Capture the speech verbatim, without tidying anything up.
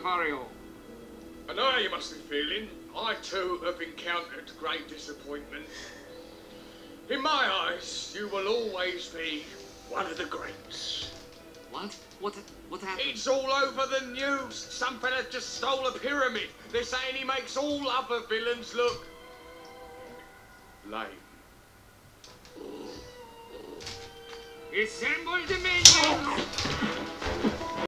Nefario. I know how you must be feeling. I too have encountered great disappointment. In my eyes, you will always be one of the greats. What? What? What happened? It's all over the news. Some fella just stole a pyramid. They're saying he makes all other villains look lame. Assemble the minions!